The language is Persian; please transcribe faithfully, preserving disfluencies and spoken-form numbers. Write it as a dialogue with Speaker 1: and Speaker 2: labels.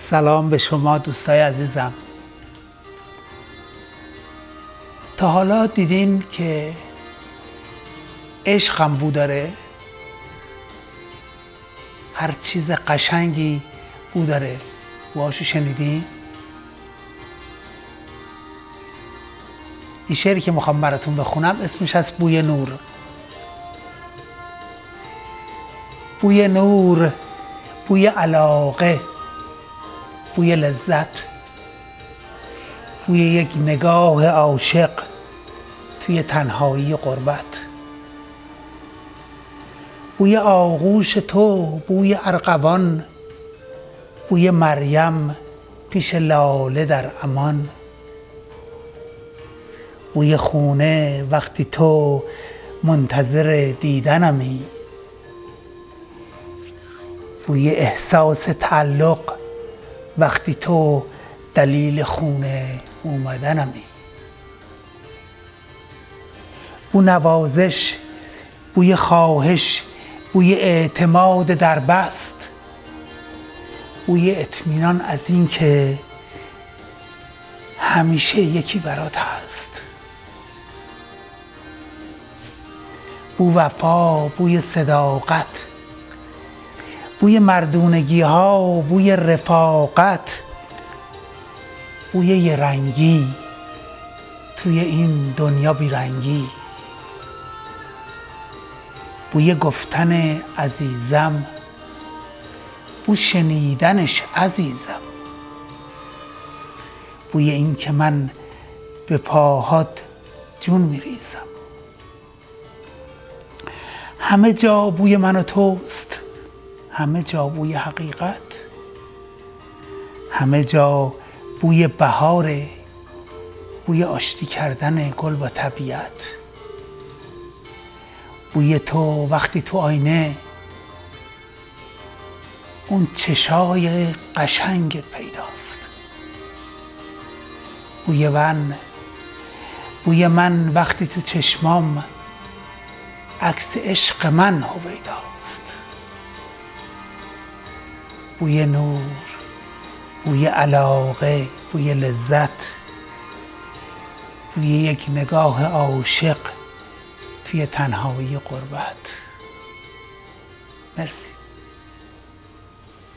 Speaker 1: سلام به شما دوستای عزیزم. تا حالا دیدین که عشق هم بو داره؟ هر چیز قشنگی بو داره. بوهاشو شنیدین؟ این شعری که میخوام براتون بخونم اسمش از بوی نور. بوی نور، بوی علاقه، بوی لذت، بوی یک نگاه عاشق توی تنهایی و غربت، بوی آغوش تو، بوی ارغوان، بوی مریم پیش لاله در امان، بوی خونه وقتی تو منتظر دیدنمی، بوی احساس تعلق وقتی تو دلیل خونه اومدنمی، بو نوازش، بوی خواهش، بوی اعتماد در بست، بوی اطمینان از این که همیشه یکی برات هست، بو وفا، بوی صداقت، بوی مردونگی ها، بوی رفاقت، بوی یه رنگی توی این دنیا بیرنگی، بوی گفتن عزیزم، بو شنیدنش عزیزم، بوی این که من به پاهات جون میریزم. همه جا بوی من و توست، همه جا بوی حقیقت، همه جا بوی بهاره، بوی آشتی کردن گل با طبیعت، بوی تو وقتی تو آینه اون چشای قشنگ پیداست، بوی من، بوی من وقتی تو چشمام عکس عشق من هویداست، بوی نور، بوی علاقه، بوی لذت، بوی یک نگاه عاشق توی تنهایی غربت. مرسی.